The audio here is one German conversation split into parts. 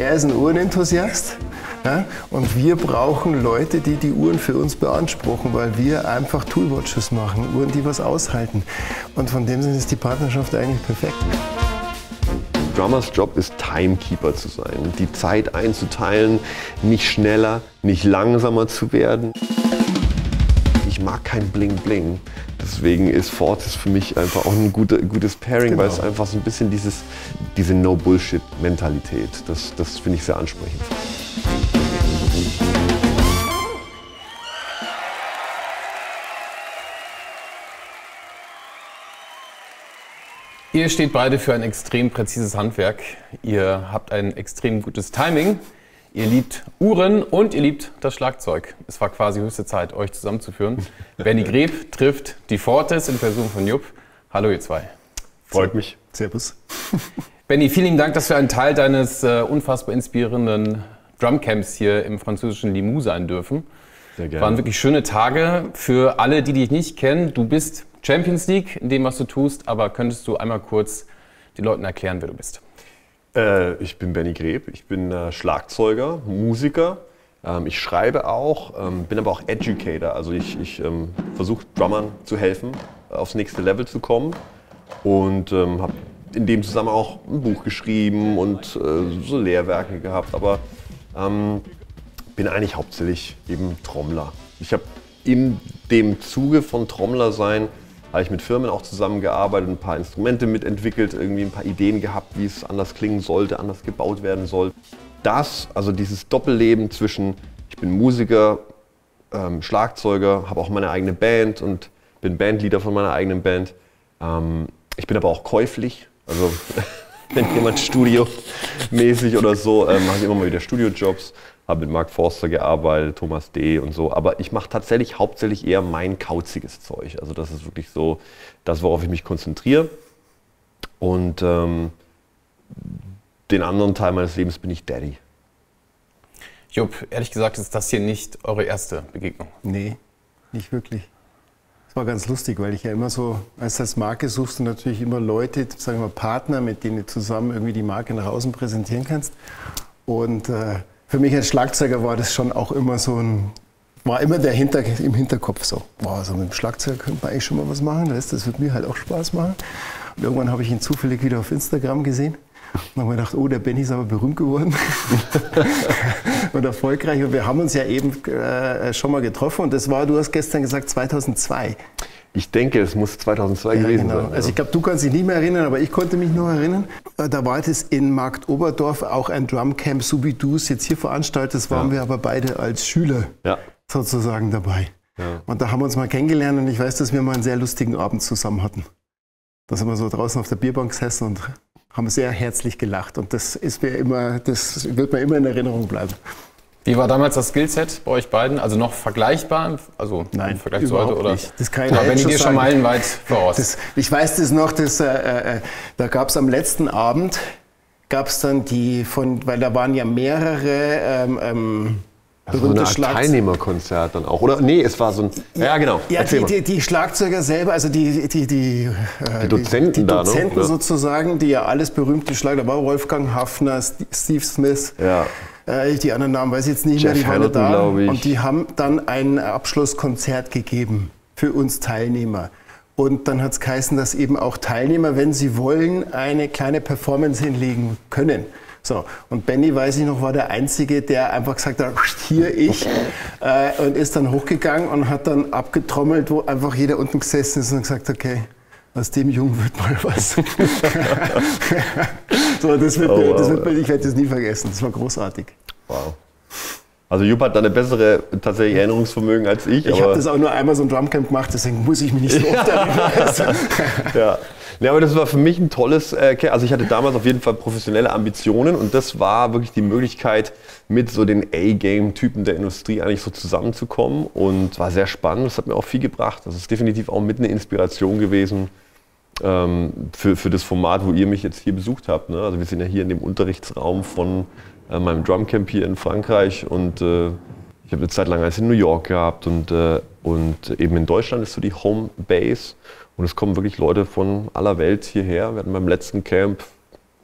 er ist ein Uhrenenthusiast. Ja? Und wir brauchen Leute, die die Uhren für uns beanspruchen, weil wir einfach Toolwatches machen, Uhren, die was aushalten. Und von dem Sinne ist die Partnerschaft eigentlich perfekt. Drummers Job ist Timekeeper zu sein, die Zeit einzuteilen, nicht schneller, nicht langsamer zu werden. Ich mag kein Bling Bling, deswegen ist Fortis für mich einfach auch ein gutes Pairing, weil es einfach so ein bisschen diese No-Bullshit-Mentalität, das finde ich sehr ansprechend. Ihr steht beide für ein extrem präzises Handwerk. Ihr habt ein extrem gutes Timing. Ihr liebt Uhren und ihr liebt das Schlagzeug. Es war quasi höchste Zeit, euch zusammenzuführen. Benny Greb trifft die Fortis in Person von Jupp. Hallo ihr zwei. Freut mich. Servus. Benny, vielen lieben Dank, dass wir ein Teil deines unfassbar inspirierenden Drumcamps hier im französischen Limoux sein dürfen. Sehr gerne. Waren wirklich schöne Tage für alle, die dich nicht kennen. Du bist Champions League in dem, was du tust, aber könntest du einmal kurz den Leuten erklären, wer du bist? Ich bin Benny Greb, ich bin Schlagzeuger, Musiker, ich schreibe auch, bin aber auch Educator, also ich versuche Drummern zu helfen, aufs nächste Level zu kommen und habe in dem Zusammenhang auch ein Buch geschrieben und so Lehrwerke gehabt, aber bin eigentlich hauptsächlich eben Trommler. Ich habe in dem Zuge von Trommler sein habe ich mit Firmen auch zusammengearbeitet, ein paar Instrumente mitentwickelt, irgendwie ein paar Ideen gehabt, wie es anders klingen sollte, anders gebaut werden soll. Also dieses Doppelleben zwischen, ich bin Musiker, Schlagzeuger, habe auch meine eigene Band und bin Bandleader von meiner eigenen Band. Ich bin aber auch käuflich, also wenn jemand studiomäßig oder so, mache ich immer mal wieder Studiojobs. Habe mit Mark Forster gearbeitet, Thomas D. und so, aber ich mache tatsächlich hauptsächlich eher mein kauziges Zeug. Also das ist wirklich so das, worauf ich mich konzentriere. Und den anderen Teil meines Lebens bin ich Daddy. Jupp, ehrlich gesagt ist das hier nicht eure erste Begegnung. Nee, nicht wirklich. Es war ganz lustig, weil ich ja immer so, als Marke suchst du natürlich immer Leute, sagen wir Partner, mit denen du zusammen irgendwie die Marke nach außen präsentieren kannst. Und für mich als Schlagzeuger war das schon auch immer so war immer im Hinterkopf so, wow, so mit dem Schlagzeug könnte man eigentlich schon mal was machen, das wird mir halt auch Spaß machen. Und irgendwann habe ich ihn zufällig wieder auf Instagram gesehen und habe mir gedacht, oh, der Benny ist aber berühmt geworden und erfolgreich. Und wir haben uns ja eben schon mal getroffen und das war, du hast gestern gesagt, 2002. Ich denke, es muss 2002 gewesen sein. Also ich glaube, du kannst dich nicht mehr erinnern, aber ich konnte mich noch erinnern. Da war das in Marktoberdorf auch ein Drumcamp, so wie du es jetzt hier veranstaltest, waren wir aber beide als Schüler sozusagen dabei. Ja. Und da haben wir uns mal kennengelernt und ich weiß, dass wir mal einen sehr lustigen Abend zusammen hatten. Da sind wir so draußen auf der Bierbank gesessen und haben sehr herzlich gelacht. Und das wird mir immer in Erinnerung bleiben. Wie war damals das Skillset bei euch beiden? Also noch vergleichbar? Also nein, im Vergleich zu heute? Oder? Nicht. Das kann ich ja wenn ihr dir schon meilenweit voraus. Ich weiß das noch, da gab es am letzten Abend, dann weil da waren ja mehrere berühmte so eine Art Teilnehmerkonzert dann auch, oder? Nee, es war so ein, ja genau. Ja, die Schlagzeuger selber, also die Dozenten sozusagen, die ja alles berühmte Schlagzeuger, da war Wolfgang Hafner, Steve Smith. Ja. Die anderen Namen weiß ich jetzt nicht mehr, die waren da. Und die haben dann ein Abschlusskonzert gegeben für uns Teilnehmer. Und dann hat es geheißen, dass eben auch Teilnehmer, wenn sie wollen, eine kleine Performance hinlegen können. So, und Benny, weiß ich noch, war der Einzige, der einfach gesagt hat, hier ich, und ist dann hochgegangen und hat dann abgetrommelt, wo einfach jeder unten gesessen ist und gesagt, okay, aus dem Jungen wird mal was. So, ich werde das nie vergessen, das war großartig. Wow. Also Jupp hat da eine bessere tatsächlich Erinnerungsvermögen als ich. Ich habe das auch nur einmal so ein Drumcamp gemacht, deswegen muss ich mich nicht so oft erinnern. Ja, aber das war für mich ein tolles, also ich hatte damals auf jeden Fall professionelle Ambitionen und das war wirklich die Möglichkeit, mit so den A-Game-Typen der Industrie eigentlich so zusammenzukommen und war sehr spannend, das hat mir auch viel gebracht. Das ist definitiv auch mit eine Inspiration gewesen für das Format, wo ihr mich jetzt hier besucht habt. Ne? Also wir sind ja hier in dem Unterrichtsraum von meinem Drumcamp hier in Frankreich und ich habe eine Zeit lang in New York gehabt und eben in Deutschland ist so die Homebase und es kommen wirklich Leute von aller Welt hierher. Wir hatten beim letzten Camp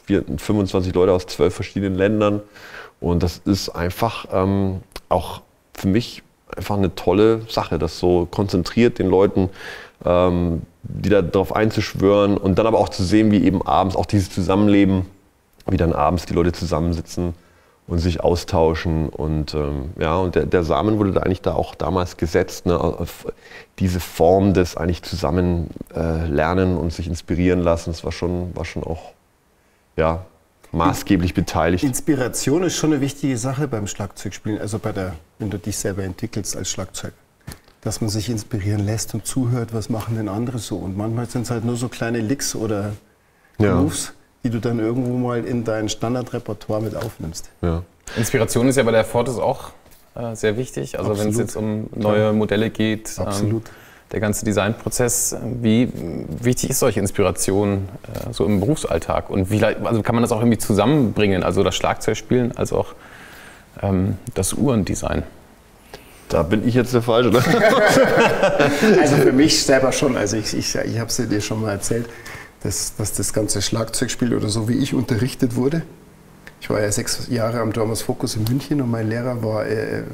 25 Leute aus 12 verschiedenen Ländern. Und das ist einfach auch für mich einfach eine tolle Sache, das so konzentriert den Leuten, die da drauf einzuschwören und dann aber auch zu sehen, wie eben abends auch dieses Zusammenleben, wie dann abends die Leute zusammensitzen und sich austauschen. Und und der Samen wurde da eigentlich auch damals gesetzt, ne, auf diese Form des eigentlich zusammen lernen und sich inspirieren lassen. Das war schon auch maßgeblich beteiligt. Inspiration ist schon eine wichtige Sache beim Schlagzeugspielen, also wenn du dich selber entwickelst als Schlagzeuger. Dass man sich inspirieren lässt und zuhört, was machen denn andere so. Und manchmal sind es halt nur so kleine Licks oder Moves, die du dann irgendwo mal in dein Standardrepertoire mit aufnimmst. Ja. Inspiration ist ja bei der Fortis auch sehr wichtig. Also wenn es jetzt um neue Modelle geht, der ganze Designprozess. Wie wichtig ist solche Inspiration so im Berufsalltag? Und also kann man das auch irgendwie zusammenbringen, also das Schlagzeugspielen als auch das Uhrendesign? Da bin ich jetzt der Falsche. Ne? Also für mich selber schon. Also ich habe es dir schon mal erzählt, dass das ganze Schlagzeugspiel oder so wie ich unterrichtet wurde. Ich war ja 6 Jahre am Drummers Focus in München und mein Lehrer war,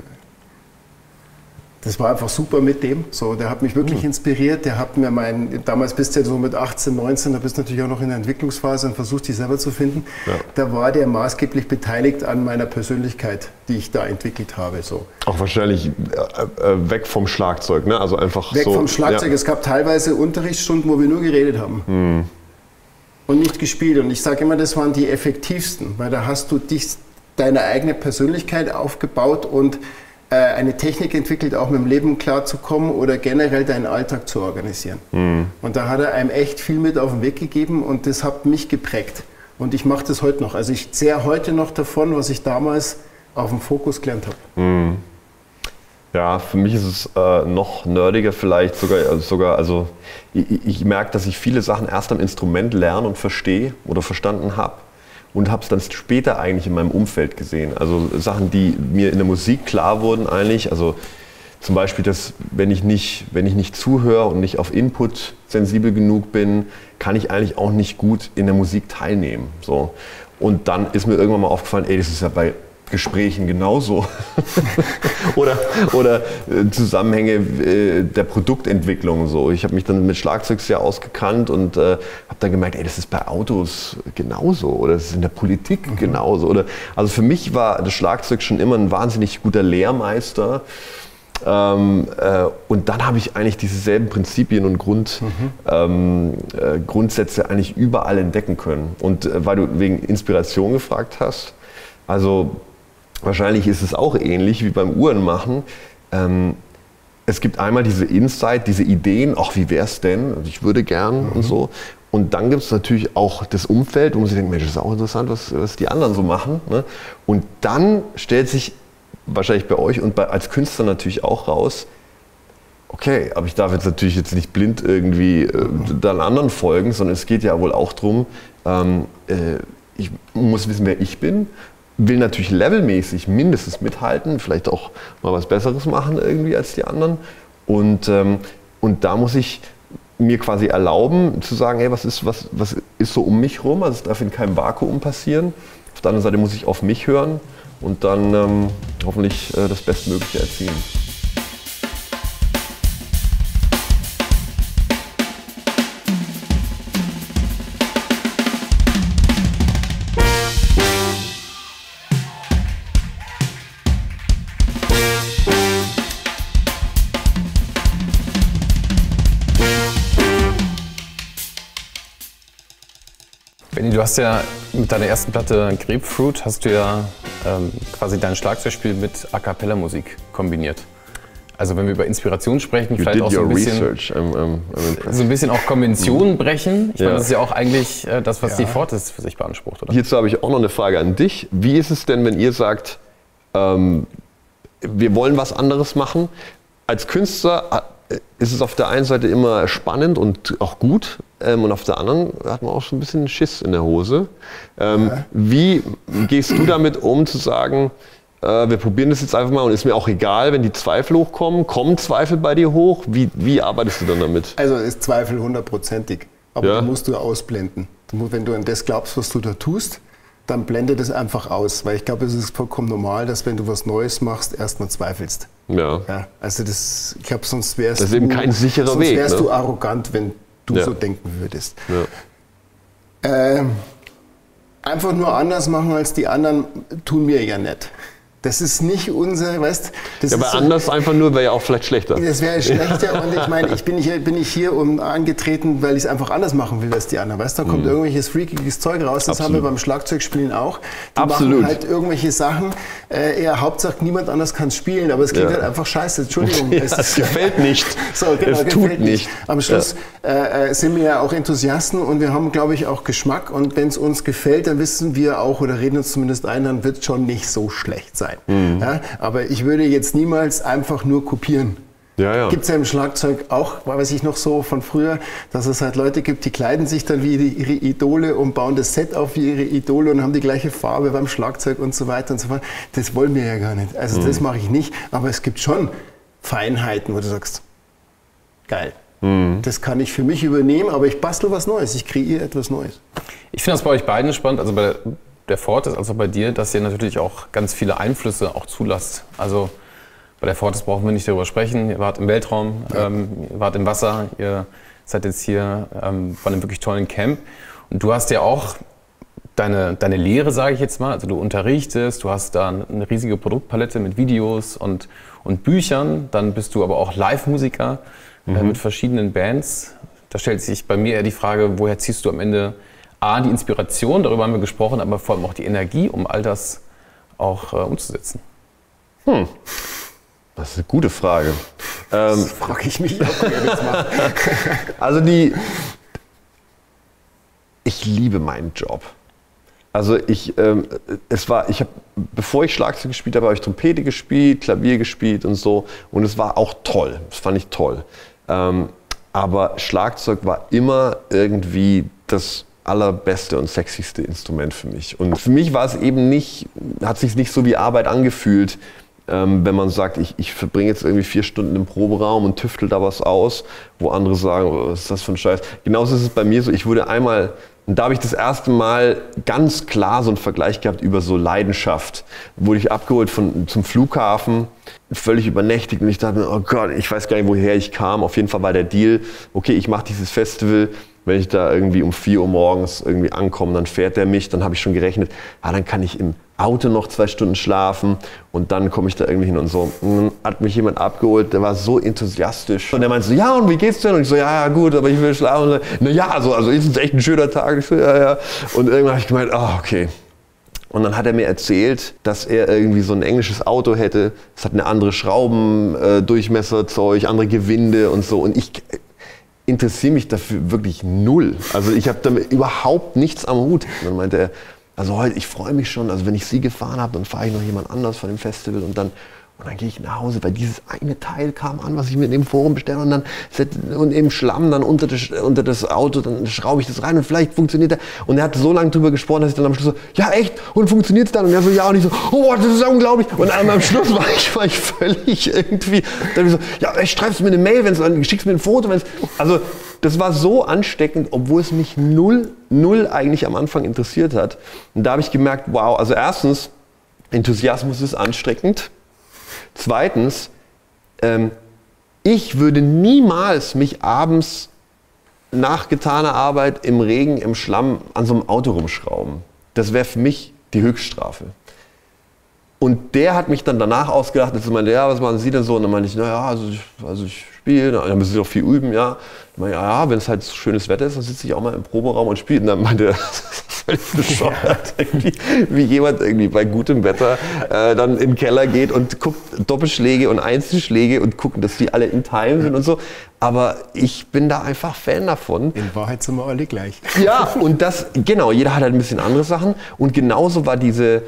das war einfach super mit dem. So, der hat mich wirklich inspiriert. Der hat mir damals bist du ja so mit 18, 19, da bist du natürlich auch noch in der Entwicklungsphase und versuchst dich selber zu finden. Ja. Da war der maßgeblich beteiligt an meiner Persönlichkeit, die ich da entwickelt habe. So. Auch wahrscheinlich weg vom Schlagzeug, ne? Also einfach weg vom Schlagzeug. Ja. Es gab teilweise Unterrichtsstunden, wo wir nur geredet haben und nicht gespielt. Und ich sage immer, das waren die effektivsten, weil da hast du deine eigene Persönlichkeit aufgebaut und eine Technik entwickelt, auch mit dem Leben klarzukommen oder generell deinen Alltag zu organisieren. Und da hat er einem echt viel mit auf den Weg gegeben und das hat mich geprägt. Und ich mache das heute noch. Also ich zehre heute noch davon, was ich damals auf dem Fokus gelernt habe. Ja, für mich ist es noch nerdiger vielleicht sogar. Also ich merke, dass ich viele Sachen erst am Instrument lerne und verstehe oder verstanden habe. Und habe es dann später eigentlich in meinem Umfeld gesehen. Also Sachen, die mir in der Musik klar wurden eigentlich. Also zum Beispiel, dass wenn ich nicht zuhöre und nicht auf Input sensibel genug bin, kann ich eigentlich auch nicht gut in der Musik teilnehmen. So. Und dann ist mir irgendwann mal aufgefallen, das ist ja bei Gesprächen genauso. oder Zusammenhänge der Produktentwicklung. So. Ich habe mich dann mit Schlagzeug sehr ausgekannt und habe dann gemerkt, das ist bei Autos genauso oder das ist in der Politik genauso. Also für mich war das Schlagzeug schon immer ein wahnsinnig guter Lehrmeister. Und dann habe ich eigentlich dieselben Prinzipien und Grundsätze eigentlich überall entdecken können. Und weil du wegen Inspiration gefragt hast, also wahrscheinlich ist es auch ähnlich wie beim Uhrenmachen. Es gibt einmal diese Insight, diese Ideen, wie wäre es denn, ich würde gern und so. Und dann gibt es natürlich auch das Umfeld, wo man sich denkt, Mensch, das ist auch interessant, was die anderen so machen. Ne? Und dann stellt sich wahrscheinlich bei euch und als Künstler natürlich auch raus, okay, aber ich darf jetzt natürlich nicht blind irgendwie dann anderen folgen, sondern es geht ja wohl auch darum, ich muss wissen, wer ich bin. Will natürlich levelmäßig mindestens mithalten, vielleicht auch mal was Besseres machen irgendwie als die anderen. Und da muss ich mir quasi erlauben zu sagen, was ist so um mich rum, also es darf in keinem Vakuum passieren. Auf der anderen Seite muss ich auf mich hören und dann hoffentlich das Bestmögliche erzielen. Du hast ja mit deiner ersten Platte Grapefruit hast du ja quasi dein Schlagzeugspiel mit A-Cappella-Musik kombiniert. Also wenn wir über Inspiration sprechen, vielleicht auch so ein bisschen auch Konventionen brechen. Ich meine, das ist ja auch eigentlich das, was die Fortis für sich beansprucht, oder? Hierzu habe ich auch noch eine Frage an dich. Wie ist es denn, wenn ihr sagt, wir wollen was anderes machen? Als Künstler ist es auf der einen Seite immer spannend und auch gut und auf der anderen hat man auch schon ein bisschen Schiss in der Hose. Wie gehst du damit um, zu sagen, wir probieren das jetzt einfach mal und ist mir auch egal, wenn die Zweifel hochkommen? Kommen Zweifel bei dir hoch? Wie arbeitest du dann damit? Also ist Zweifel 100%ig, aber die musst du ausblenden. Wenn du an das glaubst, was du da tust, dann blende das einfach aus. Weil ich glaube, es ist vollkommen normal, dass wenn du was Neues machst, erstmal zweifelst. Ja. Also ich glaube, sonst wärst das ist eben kein sicherer Weg. Sonst wärst du arrogant, wenn du so denken würdest. Ja. Einfach nur anders machen als die anderen tun mir ja nicht. Das ist nicht unser, weißt du? Aber anders einfach nur wäre ja auch vielleicht schlechter. Das wäre schlechter und ich meine, ich bin nicht hier angetreten, weil ich es einfach anders machen will als die anderen. Weißt du, da kommt irgendwelches freakiges Zeug raus, das haben wir beim Schlagzeugspielen auch. Die machen halt irgendwelche Sachen, Hauptsache niemand anders kann es spielen, aber es klingt halt einfach scheiße, Entschuldigung. Es gefällt nicht. So, genau, es tut nicht. Am Schluss sind wir ja auch Enthusiasten und wir haben, glaube ich, auch Geschmack und wenn es uns gefällt, dann wissen wir auch oder reden uns zumindest ein, dann wird es schon nicht so schlecht sein. Ja, aber ich würde jetzt niemals einfach nur kopieren. Gibt es ja im Schlagzeug auch, weiß ich noch so von früher, dass es halt Leute gibt, die kleiden sich dann wie ihre Idole und bauen das Set auf wie ihre Idole und haben die gleiche Farbe beim Schlagzeug und so weiter und so fort. Das wollen wir ja gar nicht. Also das mache ich nicht. Aber es gibt schon Feinheiten, wo du sagst, geil. Das kann ich für mich übernehmen, aber ich bastel was Neues. Ich kreiere etwas Neues. Ich finde das bei euch beiden spannend. Also bei der Fortis, also bei dir, dass ihr natürlich auch ganz viele Einflüsse auch zulasst. Also bei der Fortis brauchen wir nicht darüber sprechen. Ihr wart im Weltraum, ihr wart im Wasser, ihr seid jetzt hier bei einem wirklich tollen Camp. Und du hast ja auch deine Lehre, sage ich jetzt mal. Also du unterrichtest, du hast da eine riesige Produktpalette mit Videos und Büchern. Dann bist du aber auch Live-Musiker mit verschiedenen Bands. Da stellt sich bei mir eher die Frage, woher ziehst du am Ende die Inspiration, darüber haben wir gesprochen, aber vor allem auch die Energie, um all das auch umzusetzen? Das ist eine gute Frage. Das frage ich mich, ob ihr das macht. Also ich liebe meinen Job. Also bevor ich Schlagzeug gespielt habe ich Trompete gespielt, Klavier gespielt und so. Und es war auch toll. Das fand ich toll. Aber Schlagzeug war immer irgendwie das allerbeste und sexyste Instrument für mich. Und für mich war es eben hat sich nicht so wie Arbeit angefühlt, wenn man sagt, ich verbringe jetzt irgendwie 4 Stunden im Proberaum und tüftel da was aus, wo andere sagen, was ist das für ein Scheiß. Genauso ist es bei mir so, ich wurde einmal, und da habe ich das erste Mal ganz klar so einen Vergleich gehabt über so Leidenschaft. Wurde ich abgeholt zum Flughafen, völlig übernächtigt und ich dachte mir, oh Gott, ich weiß gar nicht, woher ich kam. Auf jeden Fall war der Deal, okay, ich mache dieses Festival, wenn ich da irgendwie um 4 Uhr morgens irgendwie ankomme, dann fährt der mich, dann habe ich schon gerechnet, dann kann ich im Auto noch 2 Stunden schlafen und dann komme ich da irgendwie hin und so. Und hat mich jemand abgeholt, der war so enthusiastisch und der meinte so, ja und wie geht's denn? Und ich so, ja gut, aber ich will schlafen. Und so, naja, also ist es echt ein schöner Tag. Ich so, ja. Und irgendwann habe ich gemeint, okay. Und dann hat er mir erzählt, dass er irgendwie so ein englisches Auto hätte. Es hat eine andere Schraubendurchmesserzeug, andere Gewinde und so. Und ich interessiere mich dafür wirklich null. Also ich habe damit überhaupt nichts am Hut. Und dann meinte er, also heute, ich freue mich schon, also wenn ich Sie gefahren habe, dann fahre ich noch jemand anders von dem Festival und dann gehe ich nach Hause, weil dieses eine Teil kam an, was ich mir in dem Forum bestelle und im Schlamm dann unter das Auto, dann schraube ich das rein und vielleicht funktioniert er. Und er hat so lange drüber gesprochen, dass ich dann am Schluss so, ja echt? Und funktioniert es dann? Und er so, ja. Und ich so, oh, das ist unglaublich. Und am Schluss war ich völlig irgendwie, dann so, ja, schreibst du mir eine Mail, schickst mir ein Foto. Also das war so ansteckend, obwohl es mich null eigentlich am Anfang interessiert hat. Und da habe ich gemerkt, wow, also erstens, Enthusiasmus ist ansteckend. Zweitens, ich würde niemals mich abends nach getaner Arbeit im Regen, im Schlamm an so einem Auto rumschrauben. Das wäre für mich die Höchststrafe. Und der hat mich dann danach ausgedacht, dass er meinte, ja, was machen Sie denn so? Und dann meinte ich, naja, also ich spiele, dann müssen Sie doch viel üben, ja. Dann meinte ich, ja, wenn es halt schönes Wetter ist, dann sitze ich auch mal im Proberaum und spiele. Und dann meinte er, das ist völlig bescheuert, wie jemand irgendwie bei gutem Wetter dann in den Keller geht und guckt Doppelschläge und Einzelschläge und guckt, dass die alle in Time sind und so. Aber ich bin da einfach Fan davon. In Wahrheit sind wir alle gleich. Ja, und genau, jeder hat halt ein bisschen andere Sachen. Und genauso war diese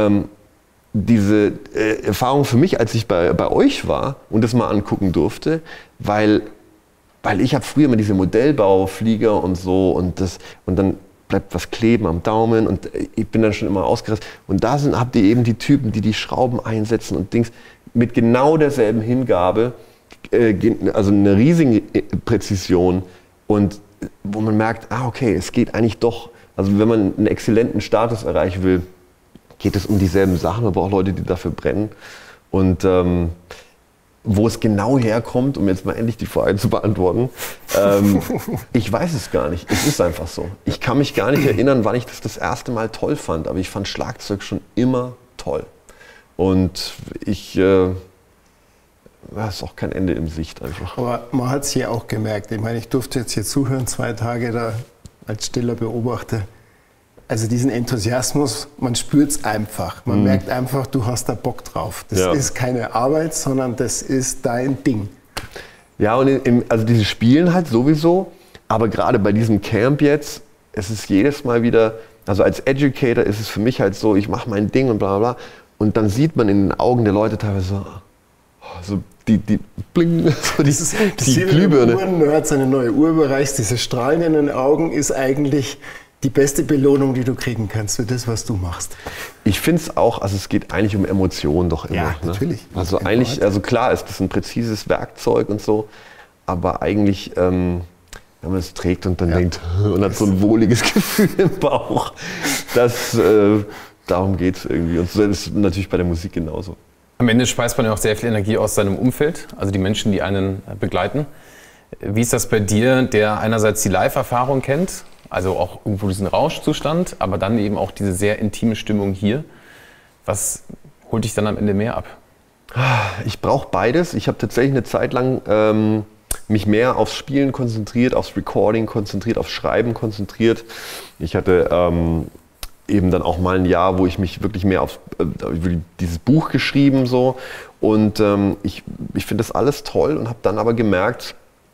Erfahrung für mich, als ich bei euch war und das mal angucken durfte, weil ich habe früher immer diese Modellbauflieger und so und dann bleibt was kleben am Daumen und ich bin dann schon immer ausgerastet. Und da habt ihr eben die Typen, die Schrauben einsetzen und Dings mit genau derselben Hingabe, also eine riesige Präzision. Und wo man merkt, okay, es geht eigentlich doch, also wenn man einen exzellenten Status erreichen will, geht es um dieselben Sachen, man braucht Leute, die dafür brennen. Und wo es genau herkommt, um jetzt mal endlich die Frage zu beantworten, ich weiß es gar nicht. Es ist einfach so. Ich kann mich gar nicht erinnern, wann ich das erste Mal toll fand, aber ich fand Schlagzeug schon immer toll. Und da ist auch kein Ende in Sicht einfach. Aber man hat es hier auch gemerkt. Ich meine, ich durfte jetzt hier zuhören, 2 Tage da als stiller Beobachter. Also diesen Enthusiasmus, man spürt es einfach. Man merkt einfach, du hast da Bock drauf. Das ist keine Arbeit, sondern das ist dein Ding. Ja, und also diese Spielen halt sowieso, aber gerade bei diesem Camp jetzt, es ist jedes Mal wieder, also als Educator ist es für mich halt so, ich mache mein Ding und bla bla bla. Und dann sieht man in den Augen der Leute teilweise so die bling, so die Glühbirne. Man hat seine neue Uhr überreicht, diese Strahlen in den Augen ist eigentlich die beste Belohnung, die du kriegen kannst für das, was du machst. Ich finde es auch, also es geht eigentlich um Emotionen doch immer. Ja, natürlich. Ne? Also eigentlich, also klar ist das ein präzises Werkzeug und so, aber eigentlich, wenn man es trägt und dann denkt, und hat so ein wohliges Gefühl im Bauch, darum geht es irgendwie. Und so ist es natürlich bei der Musik genauso. Am Ende speist man ja auch sehr viel Energie aus seinem Umfeld, also die Menschen, die einen begleiten. Wie ist das bei dir, der einerseits die Live-Erfahrung kennt, also auch irgendwo diesen Rauschzustand, aber dann eben auch diese sehr intime Stimmung hier? Was holt dich dann am Ende mehr ab? Ich brauche beides. Ich habe tatsächlich eine Zeit lang mich mehr aufs Spielen konzentriert, aufs Recording konzentriert, aufs Schreiben konzentriert. Ich hatte eben dann auch mal ein Jahr, wo ich mich wirklich mehr auf dieses Buch geschrieben so. Und ich finde das alles toll und habe dann aber gemerkt,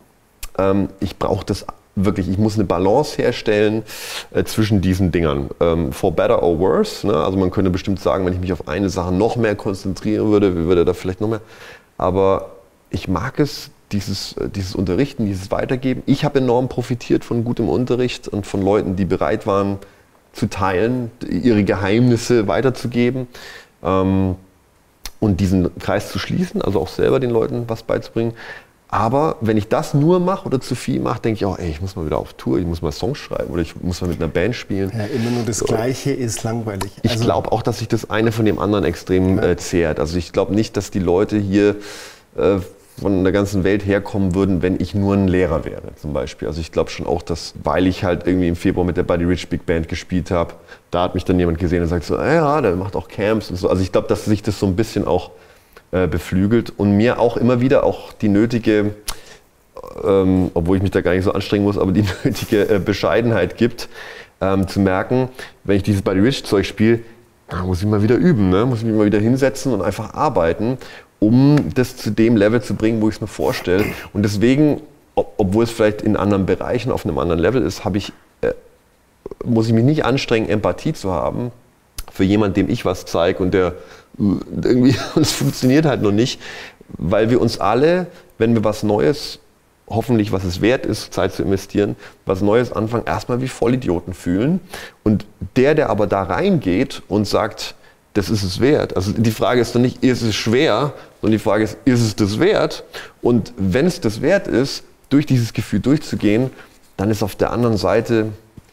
ich brauche das wirklich, ich muss eine Balance herstellen zwischen diesen Dingern. For better or worse, ne? Also man könnte bestimmt sagen, wenn ich mich auf eine Sache noch mehr konzentrieren würde da vielleicht noch mehr. Aber ich mag es, dieses Unterrichten, dieses Weitergeben. Ich habe enorm profitiert von gutem Unterricht und von Leuten, die bereit waren zu teilen, ihre Geheimnisse weiterzugeben und diesen Kreis zu schließen, also auch selber den Leuten was beizubringen. Aber wenn ich das nur mache oder zu viel mache, denke ich auch, ich muss mal wieder auf Tour, ich muss mal Songs schreiben oder ich muss mal mit einer Band spielen. Ja, immer nur das Gleiche ist langweilig. Ich glaube auch, dass sich das eine von dem anderen extrem zehrt. Also ich glaube nicht, dass die Leute hier von der ganzen Welt herkommen würden, wenn ich nur ein Lehrer wäre zum Beispiel. Also ich glaube schon auch, dass, weil ich halt irgendwie im Februar mit der Buddy Rich Big Band gespielt habe, da hat mich dann jemand gesehen und sagt so, ja, der macht auch Camps und so. Also ich glaube, dass sich das so ein bisschen auch beflügelt und mir auch immer wieder auch die nötige, obwohl ich mich da gar nicht so anstrengen muss, aber die nötige Bescheidenheit gibt, zu merken, wenn ich dieses Buddy Rich Zeug spiele, muss ich mal wieder üben, ne? Muss ich mich mal wieder hinsetzen und einfach arbeiten, um das zu dem Level zu bringen, wo ich es mir vorstelle. Und deswegen, obwohl es vielleicht in anderen Bereichen auf einem anderen Level ist, muss ich mich nicht anstrengen, Empathie zu haben für jemanden, dem ich was zeige und der irgendwie, es funktioniert halt noch nicht, weil wir uns alle, wenn wir was Neues, hoffentlich was es wert ist, Zeit zu investieren, was Neues anfangen, erstmal wie Vollidioten fühlen. Und der aber da reingeht und sagt, das ist es wert. Also die Frage ist doch nicht, ist es schwer, sondern die Frage ist es das wert? Und wenn es das wert ist, durch dieses Gefühl durchzugehen, dann ist auf der anderen Seite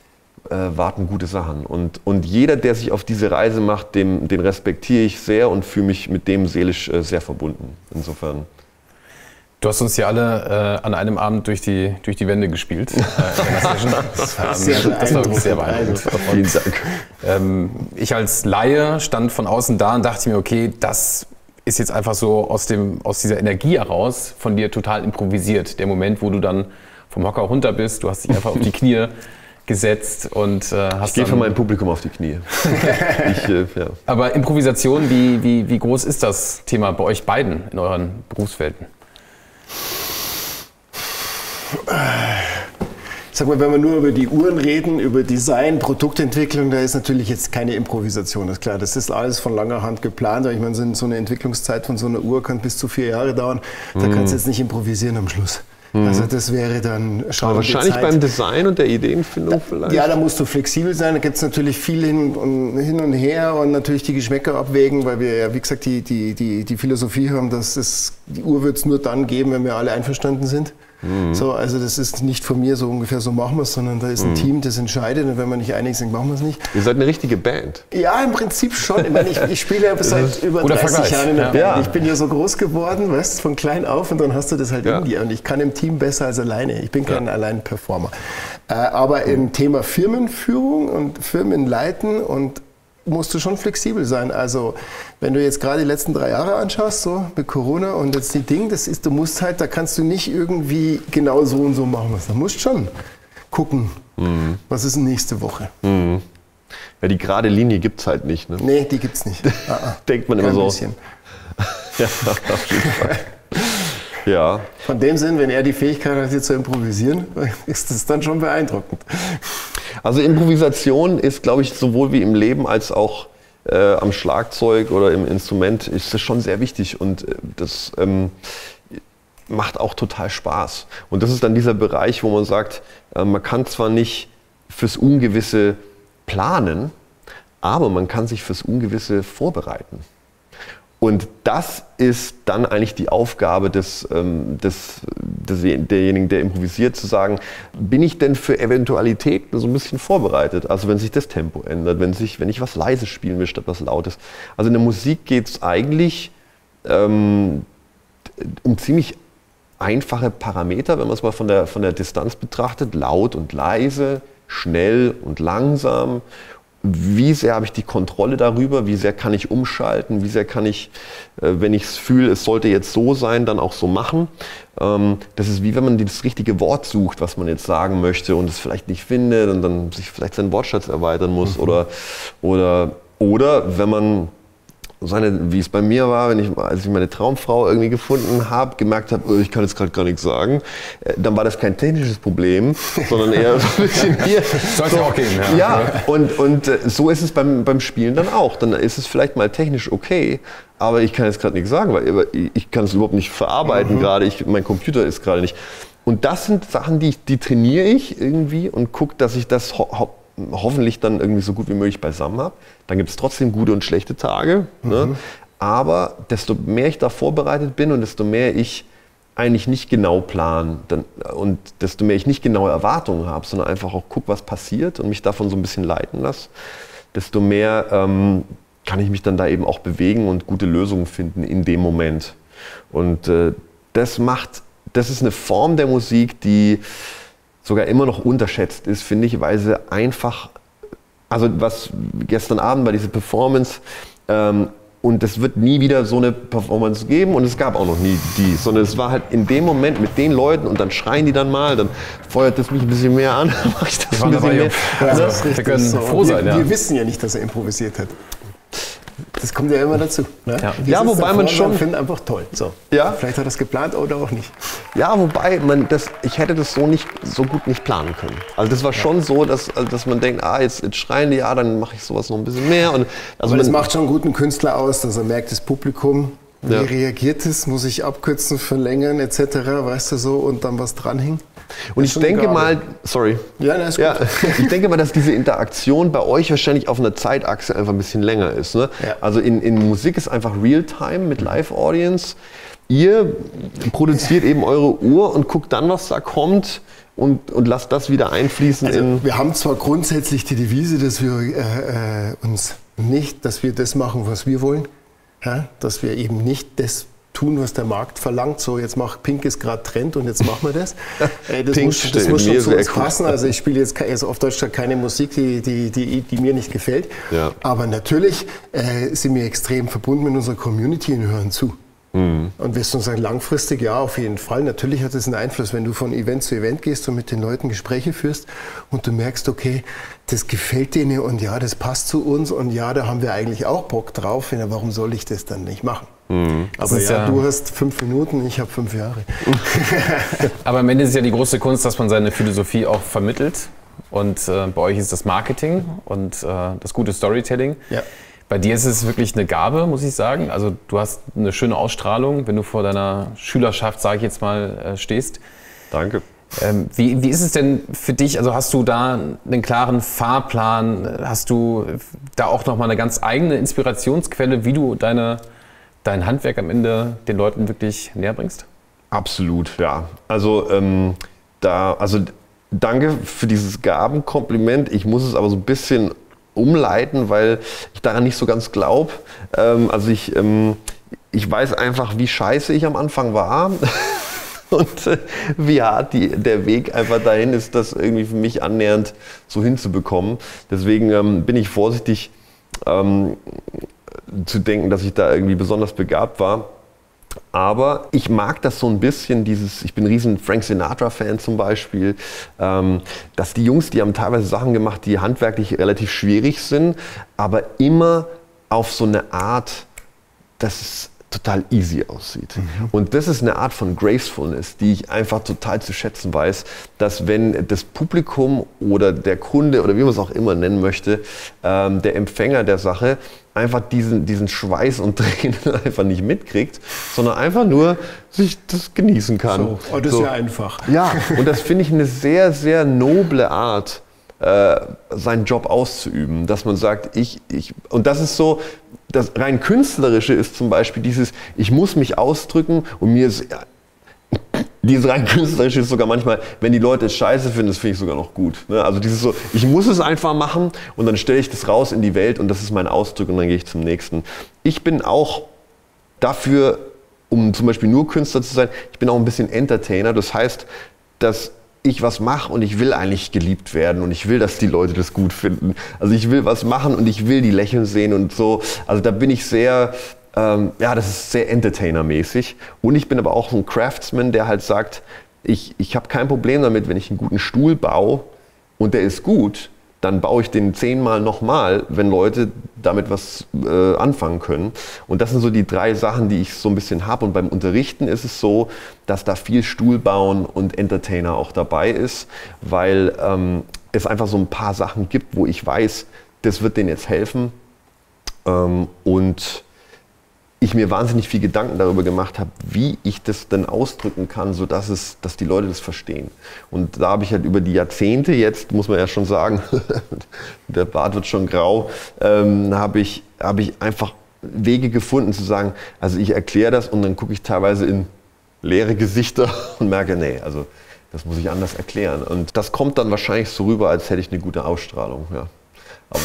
warten gute Sachen. Und jeder, der sich auf diese Reise macht, den respektiere ich sehr und fühle mich mit dem seelisch sehr verbunden. Insofern. Du hast uns ja alle an einem Abend durch die Wände gespielt. Das war wirklich sehr beeindruckend. Vielen Dank. Ich als Laie stand von außen da und dachte mir, okay, das ist jetzt einfach so aus dieser Energie heraus von dir total improvisiert. Der Moment, wo du dann vom Hocker runter bist, du hast dich einfach auf die Knie gesetzt und hast. Ich gehe für mein Publikum auf die Knie. Aber Improvisation, wie groß ist das Thema bei euch beiden in euren Berufsfelden? Sag mal, wenn wir nur über die Uhren reden, über Design, Produktentwicklung, da ist natürlich jetzt keine Improvisation, das ist klar. Das ist alles von langer Hand geplant. Ich meine, so eine Entwicklungszeit von so einer Uhr kann bis zu 4 Jahre dauern. Da kannst du jetzt nicht improvisieren am Schluss. Also das wäre dann schon. Aber wahrscheinlich beim Design und der Ideenfindung vielleicht. Ja, da musst du flexibel sein. Da gibt es natürlich viel hin und her und natürlich die Geschmäcker abwägen, weil wir ja, wie gesagt, die Philosophie haben, dass die Uhr wird es nur dann geben, wenn wir alle einverstanden sind. So, also das ist nicht von mir so ungefähr, so machen wir es, sondern da ist ein Team, das entscheidet und wenn man nicht einig sind, machen wir es nicht. Ihr seid eine richtige Band. Ja, im Prinzip schon. Ich meine, ich spiele ja seit über 30 Jahren in der Band. Ja. Ich bin ja so groß geworden, weißt du, von klein auf und dann hast du das halt in dir und ich kann im Team besser als alleine. Ich bin kein Allein-Performer. Aber im Thema Firmenführung und Firmenleiten und musst du schon flexibel sein. Also wenn du jetzt gerade die letzten 3 Jahre anschaust, so mit Corona und jetzt die Dinge, das ist, du musst halt, da kannst du nicht irgendwie genau so und so machen. Da musst schon gucken, was ist nächste Woche. Ja, die gerade Linie gibt es halt nicht. Ne? Nee, die gibt es nicht. Denkt man immer so. Bisschen. Ja, auf jeden Fall. Ja. Von dem Sinn, wenn er die Fähigkeit hat, hier zu improvisieren, ist das dann schon beeindruckend. Also Improvisation ist, glaube ich, sowohl wie im Leben als auch am Schlagzeug oder im Instrument ist das schon sehr wichtig und das macht auch total Spaß. Und das ist dann dieser Bereich, wo man sagt, man kann zwar nicht fürs Ungewisse planen, aber man kann sich fürs Ungewisse vorbereiten. Und das ist dann eigentlich die Aufgabe desjenigen, der improvisiert, zu sagen, bin ich denn für Eventualitäten so ein bisschen vorbereitet? Also wenn sich das Tempo ändert, wenn ich was leise spielen will statt was Lautes. Also in der Musik geht es eigentlich um ziemlich einfache Parameter, wenn man es mal von der Distanz betrachtet. Laut und leise, schnell und langsam. Wie sehr habe ich die Kontrolle darüber, wie sehr kann ich umschalten, wie sehr kann ich, wenn ich es fühle, es sollte jetzt so sein, dann auch so machen. Das ist wie wenn man das richtige Wort sucht, was man jetzt sagen möchte und es vielleicht nicht findet und dann sich vielleicht seinen Wortschatz erweitern muss oder wenn man wie es bei mir war, als ich meine Traumfrau irgendwie gefunden habe, gemerkt habe, ich kann jetzt gerade gar nichts sagen, dann war das kein technisches Problem, sondern eher so ein bisschen hier. Sollte auch gehen, ja. Ja, und so ist es beim Spielen dann auch. Dann ist es vielleicht mal technisch okay, aber ich kann jetzt gerade nichts sagen, weil ich kann es überhaupt nicht verarbeiten gerade, mein Computer ist gerade nicht. Und das sind Sachen, die trainiere ich irgendwie und gucke, dass ich das hoffentlich dann irgendwie so gut wie möglich beisammen habe. Dann gibt es trotzdem gute und schlechte Tage. Ne? Aber desto mehr ich da vorbereitet bin und desto mehr ich eigentlich nicht genau plan und desto mehr ich nicht genaue Erwartungen habe, sondern einfach auch gucke, was passiert und mich davon so ein bisschen leiten lasse, desto mehr kann ich mich dann da eben auch bewegen und gute Lösungen finden in dem Moment. Und das ist eine Form der Musik, die sogar immer noch unterschätzt ist, finde ich, weil sie einfach, also was gestern Abend bei dieser Performance, und es wird nie wieder so eine Performance geben und es gab auch noch nie die, sondern es war halt in dem Moment mit den Leuten und dann schreien die dann mal, dann feuert das mich ein bisschen mehr an, dann mache ich das ein bisschen mehr. Also, das ist richtig. Wir können froh sein, wir wissen ja nicht, dass er improvisiert hat. Das kommt ja immer dazu. Ne? Ja, wobei man schon... finden einfach toll. So. Ja? Vielleicht hat er es geplant oder auch nicht. Ja, wobei ich hätte das so gut nicht planen können. Also das war schon so, dass man denkt, jetzt schreien die, dann mache ich sowas noch ein bisschen mehr. Und also das macht schon einen guten Künstler aus, dass er merkt, das Publikum, wie reagiert es, muss ich abkürzen, verlängern etc., weißt du so, und dann was dranhängen. Und ich denke mal, sorry. Ja, ist gut. Ich denke mal, dass diese Interaktion bei euch wahrscheinlich auf einer Zeitachse einfach ein bisschen länger ist. Ne? Ja. Also in Musik ist einfach Real-Time mit Live-Audience. Ihr produziert eben eure Uhr und guckt dann, was da kommt und lasst das wieder einfließen. Also wir haben zwar grundsätzlich die Devise, dass wir dass wir das machen, was wir wollen. Ja? Dass wir eben nicht das tun, was der Markt verlangt. So, jetzt Pink ist gerade Trend und jetzt machen wir das. Das muss schon zu uns passen. Also ich spiele jetzt auf Deutsch keine Musik, die mir nicht gefällt. Ja. Aber natürlich sind wir extrem verbunden mit unserer Community und hören zu. Und wirst du sagen, langfristig, ja, auf jeden Fall. Natürlich hat es einen Einfluss, wenn du von Event zu Event gehst und mit den Leuten Gespräche führst und du merkst, okay, das gefällt denen und ja, das passt zu uns und ja, da haben wir eigentlich auch Bock drauf. Ja, warum soll ich das dann nicht machen? Aber ja, du hast 5 Minuten, ich habe 5 Jahre. Aber am Ende ist ja die große Kunst, dass man seine Philosophie auch vermittelt. Und bei euch ist das Marketing und das gute Storytelling. Ja. Bei dir ist es wirklich eine Gabe, muss ich sagen. Also du hast eine schöne Ausstrahlung, wenn du vor deiner Schülerschaft, sage ich jetzt mal, stehst. Danke. Wie ist es denn für dich? Also hast du da einen klaren Fahrplan? Hast du da auch nochmal eine ganz eigene Inspirationsquelle, wie du dein Handwerk am Ende den Leuten wirklich näher bringst? Absolut, ja. Also, danke für dieses Gabenkompliment. Ich muss es aber so ein bisschen umleiten, weil ich daran nicht so ganz glaube. Ich weiß einfach, wie scheiße ich am Anfang war und wie hart der Weg einfach dahin ist, das irgendwie für mich annähernd so hinzubekommen. Deswegen bin ich vorsichtig zu denken, dass ich da irgendwie besonders begabt war. Aber ich mag das so ein bisschen, ich bin ein riesen Frank Sinatra-Fan zum Beispiel, dass die Jungs, die haben teilweise Sachen gemacht, die handwerklich relativ schwierig sind, aber immer auf so eine Art, dass es total easy aussieht. Und das ist eine Art von Gracefulness, die ich einfach total zu schätzen weiß, dass wenn das Publikum oder der Kunde oder wie man es auch immer nennen möchte, der Empfänger der Sache einfach diesen Schweiß und Tränen einfach nicht mitkriegt, sondern einfach nur sich das genießen kann. So, das ist ja einfach. Ja, und das finde ich eine sehr, sehr noble Art, seinen Job auszuüben, dass man sagt, und das ist so, das rein Künstlerische ist zum Beispiel ich muss mich ausdrücken und dieses rein Künstlerische ist sogar manchmal, wenn die Leute es scheiße finden, das finde ich sogar noch gut. Ne? Also ich muss es einfach machen und dann stelle ich das raus in die Welt und das ist mein Ausdruck und dann gehe ich zum nächsten. Ich bin auch dafür, um zum Beispiel nur Künstler zu sein, ich bin auch ein bisschen Entertainer, das heißt, dass ich was mache und ich will eigentlich geliebt werden und ich will, dass die Leute das gut finden. Also ich will was machen und ich will die lächeln sehen und so. Also da bin ich sehr, das ist sehr Entertainer-mäßig. Und ich bin aber auch so ein Craftsman, der halt sagt, ich habe kein Problem damit, wenn ich einen guten Stuhl baue und der ist gut, dann baue ich den 10-mal nochmal, wenn Leute damit was anfangen können. Und das sind so die 3 Sachen, die ich so ein bisschen habe. Und beim Unterrichten ist es so, dass da viel Stuhlbauen und Entertainer auch dabei ist, weil es einfach so ein paar Sachen gibt, wo ich weiß, das wird denen jetzt helfen. Und ich mir wahnsinnig viel Gedanken darüber gemacht habe, wie ich das denn ausdrücken kann, dass die Leute das verstehen. Und da habe ich halt über die Jahrzehnte, jetzt muss man ja schon sagen, der Bart wird schon grau, habe ich einfach Wege gefunden zu sagen, also ich erkläre das und dann gucke ich teilweise in leere Gesichter und merke, nee, also das muss ich anders erklären. Und das kommt dann wahrscheinlich so rüber, als hätte ich eine gute Ausstrahlung. Ja. Aber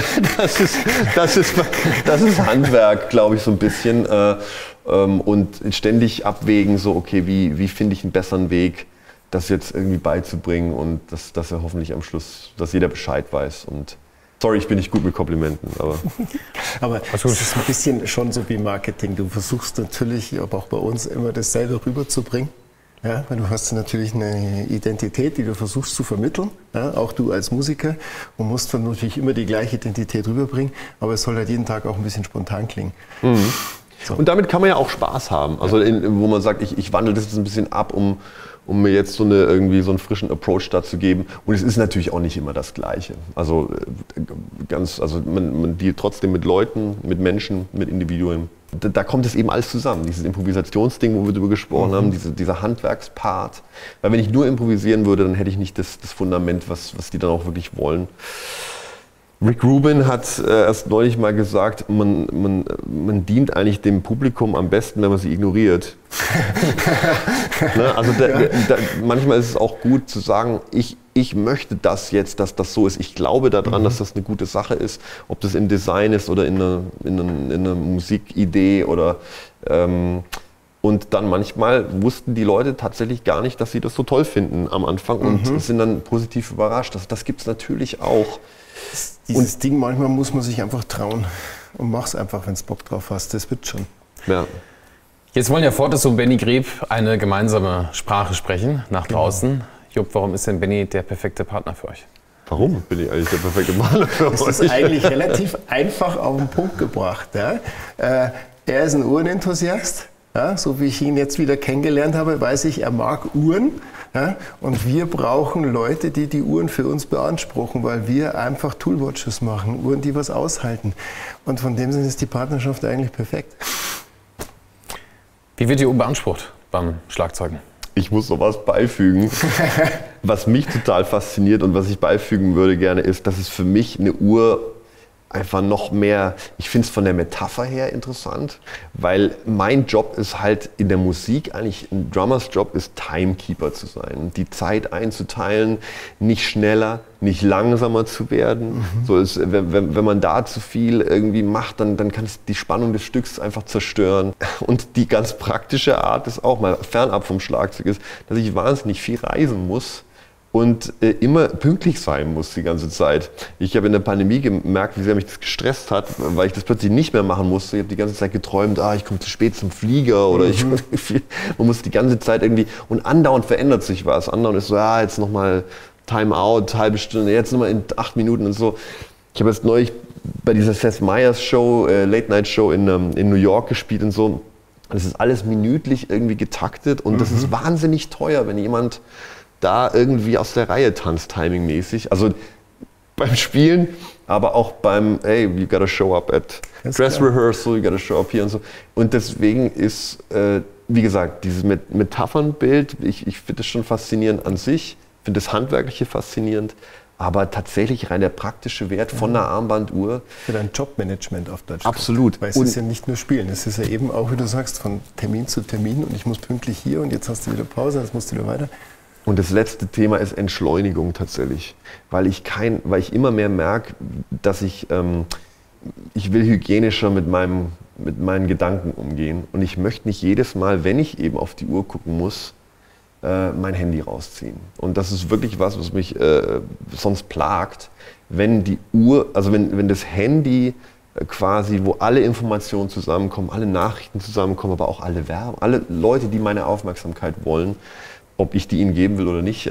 das ist Handwerk, glaube ich, so ein bisschen. Und ständig abwägen, so, okay, wie finde ich einen besseren Weg, das jetzt irgendwie beizubringen und dass er hoffentlich am Schluss, dass jeder Bescheid weiß. Und sorry, ich bin nicht gut mit Komplimenten. Aber es ist ein bisschen schon so wie Marketing. Du versuchst natürlich, aber auch bei uns, immer dasselbe rüberzubringen. Ja, weil du hast natürlich eine Identität, die du versuchst zu vermitteln, ja, auch du als Musiker, und musst dann natürlich immer die gleiche Identität rüberbringen, aber es soll halt jeden Tag auch ein bisschen spontan klingen. Mhm. So. Und damit kann man ja auch Spaß haben, also wo man sagt, ich wandle das jetzt ein bisschen ab, um mir jetzt so einen frischen Approach dazu geben. Und es ist natürlich auch nicht immer das Gleiche. Also man dealt trotzdem mit Leuten, mit Menschen, mit Individuen. Da kommt es eben alles zusammen. Dieses Improvisationsding, wo wir darüber gesprochen haben, dieser Handwerkspart. Weil wenn ich nur improvisieren würde, dann hätte ich nicht das Fundament, was die dann auch wirklich wollen. Rick Rubin hat erst neulich mal gesagt, man dient eigentlich dem Publikum am besten, wenn man sie ignoriert. Ne? Also manchmal ist es auch gut zu sagen, ich möchte das jetzt, dass das so ist. Ich glaube daran, dass das eine gute Sache ist, ob das im Design ist oder in einer Musikidee oder und dann manchmal wussten die Leute tatsächlich gar nicht, dass sie das so toll finden am Anfang und sind dann positiv überrascht. Das gibt es natürlich auch. Dieses Ding, manchmal muss man sich einfach trauen und mach's einfach, wenn du Bock drauf hast. Das wird schon. Ja. Jetzt wollen ja Fortis und Benny Greb eine gemeinsame Sprache sprechen, nach draußen. Genau. Jupp, warum ist denn Benny der perfekte Partner für euch? Warum bin ich eigentlich der perfekte Partner für euch? Das ist eigentlich relativ einfach auf den Punkt gebracht. Ja? Er ist ein Uhrenenthusiast. Ja? So wie ich ihn jetzt wieder kennengelernt habe, weiß ich, er mag Uhren. Ja? Und wir brauchen Leute, die die Uhren für uns beanspruchen, weil wir einfach Toolwatches machen, Uhren, die was aushalten. Und von dem Sinne ist die Partnerschaft eigentlich perfekt. Wie wird die Uhr beansprucht beim Schlagzeugen? Ich muss noch was beifügen. Was mich total fasziniert und was ich beifügen würde gerne, ist, dass es für mich eine Uhr einfach noch mehr, ich finde es von der Metapher her interessant, weil mein Job ist halt in der Musik, eigentlich ein Drummers Job ist Timekeeper zu sein, die Zeit einzuteilen, nicht schneller, nicht langsamer zu werden. So ist, wenn man da zu viel irgendwie macht, dann kann es die Spannung des Stücks einfach zerstören. Und die ganz praktische Art ist auch mal fernab vom Schlagzeug ist, dass ich wahnsinnig viel reisen muss. Und immer pünktlich sein muss die ganze Zeit. Ich habe in der Pandemie gemerkt, wie sehr mich das gestresst hat, weil ich das plötzlich nicht mehr machen musste. Ich habe die ganze Zeit geträumt, ich komme zu spät zum Flieger oder man muss die ganze Zeit irgendwie, und andauernd verändert sich was. Andauernd ist so, jetzt nochmal Timeout, halbe Stunde, jetzt nochmal in 8 Minuten und so. Ich habe jetzt neulich bei dieser Seth Meyers Show, Late Night Show in New York gespielt und so. Das ist alles minütlich irgendwie getaktet und das ist wahnsinnig teuer, wenn jemand da irgendwie aus der Reihe tanzt, timingmäßig. Also beim Spielen, aber auch beim, you gotta show up at Dress Rehearsal, you gotta show up hier und so. Und deswegen ist, wie gesagt, dieses Metaphernbild, ich finde das schon faszinierend an sich, finde das Handwerkliche faszinierend, aber tatsächlich rein der praktische Wert von einer Armbanduhr. Für dein Jobmanagement auf Deutsch. Absolut. Weil es ist ja nicht nur Spielen, es ist ja eben auch, wie du sagst, von Termin zu Termin und ich muss pünktlich hier und jetzt hast du wieder Pause, jetzt musst du wieder weiter. Und das letzte Thema ist Entschleunigung tatsächlich, weil ich immer mehr merke, dass ich will hygienischer mit meinen Gedanken umgehen und ich möchte nicht jedes Mal, wenn ich eben auf die Uhr gucken muss, mein Handy rausziehen. Und das ist wirklich was mich sonst plagt, wenn die Uhr, also wenn das Handy quasi, wo alle Informationen zusammenkommen, alle Nachrichten zusammenkommen, aber auch alle Werbung, alle Leute, die meine Aufmerksamkeit wollen, ob ich die ihnen geben will oder nicht,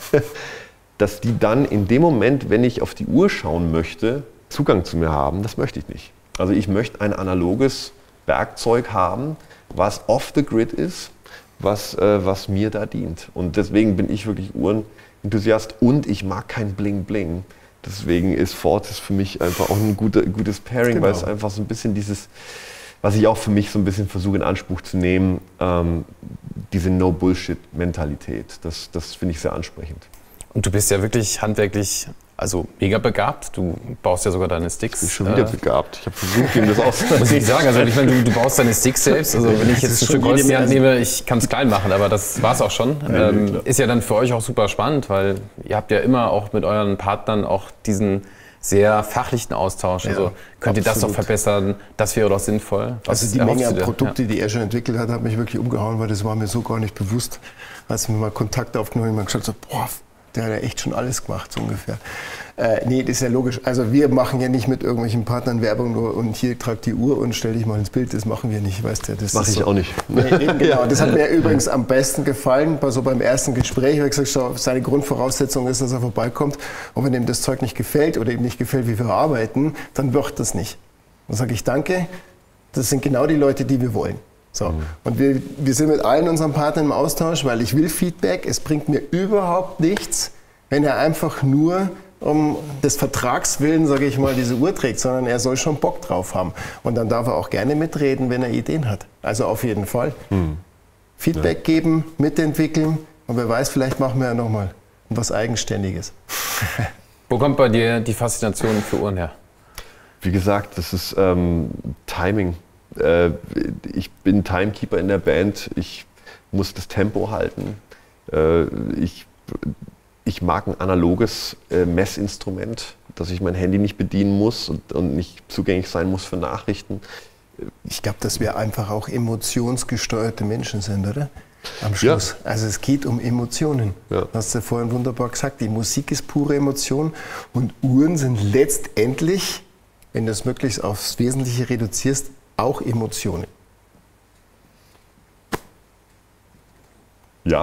dass die dann in dem Moment, wenn ich auf die Uhr schauen möchte, Zugang zu mir haben, das möchte ich nicht. Also ich möchte ein analoges Werkzeug haben, was off the grid ist, was mir da dient. Und deswegen bin ich wirklich Uhrenenthusiast und ich mag kein Bling Bling. Deswegen ist Fortis für mich einfach auch ein gutes Pairing, weil es einfach so ein bisschen dieses, was ich auch für mich so ein bisschen versuche in Anspruch zu nehmen, diese No-Bullshit-Mentalität. Das finde ich sehr ansprechend. Und du bist ja wirklich handwerklich, also mega begabt. Du baust ja sogar deine Sticks. Ich bin schon wieder begabt. Ich habe versucht, ihm das auszuprobieren. Muss ich sagen, also ich meine, du baust deine Sticks selbst. Also wenn ich jetzt ein Stück Holz in die Hand nehme, ich kann es klein machen, aber das war es auch schon. Ist ja dann für euch auch super spannend, weil ihr habt ja immer auch mit euren Partnern auch diesen sehr fachlichen Austausch. Also könnt ihr das doch verbessern, das wäre doch sinnvoll. Also die Menge an Produkte, die er schon entwickelt hat, hat mich wirklich umgehauen, weil das war mir so gar nicht bewusst. Als wir mal Kontakt aufgenommen haben, haben wir gesagt, boah, der hat ja echt schon alles gemacht, so ungefähr. Nee, das ist ja logisch. Also wir machen ja nicht mit irgendwelchen Partnern Werbung nur und hier trag die Uhr und stell dich mal ins Bild. Das machen wir nicht, weißt du. Das mache ich so. Auch nicht. Nee, eben, genau. Das hat mir übrigens am besten gefallen, beim ersten Gespräch. Ich habe gesagt, schau, seine Grundvoraussetzung ist, dass er vorbeikommt. Und wenn ihm das Zeug nicht gefällt oder ihm nicht gefällt, wie wir arbeiten, dann wird das nicht. Dann sage ich, danke, das sind genau die Leute, die wir wollen. So. Und wir sind mit allen unseren Partnern im Austausch, weil ich will Feedback. Es bringt mir überhaupt nichts, wenn er einfach nur um des Vertrags willen, sage ich mal, diese Uhr trägt, sondern er soll schon Bock drauf haben. Und dann darf er auch gerne mitreden, wenn er Ideen hat. Also auf jeden Fall. Feedback geben, mitentwickeln und wer weiß, vielleicht machen wir ja nochmal was Eigenständiges. Wo kommt bei dir die Faszination für Uhren her? Wie gesagt, das ist Timing. Ich bin Timekeeper in der Band, ich muss das Tempo halten. Ich mag ein analoges Messinstrument, dass ich mein Handy nicht bedienen muss und nicht zugänglich sein muss für Nachrichten. Ich glaube, dass wir einfach auch emotionsgesteuerte Menschen sind, oder? Am Schluss. Ja. Also es geht um Emotionen. Ja. Das hast du ja vorhin wunderbar gesagt. Die Musik ist pure Emotion und Uhren sind letztendlich, wenn du es möglichst aufs Wesentliche reduzierst, auch Emotionen. Ja.